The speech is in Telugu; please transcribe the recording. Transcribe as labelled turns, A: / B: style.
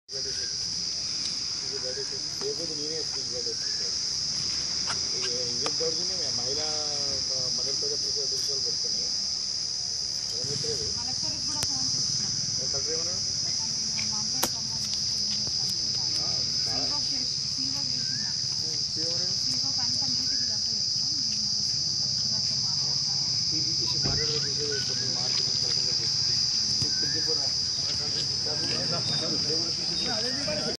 A: లేకపోతే నేనే స్పీచ్ ఇంకేం దౌర్జన్యం మహిళా మదర్ పేద దృశ్యాలు పెట్టుకొని లేదు కలెక్టర్ ఏమన్నాడు మాట్లాడదు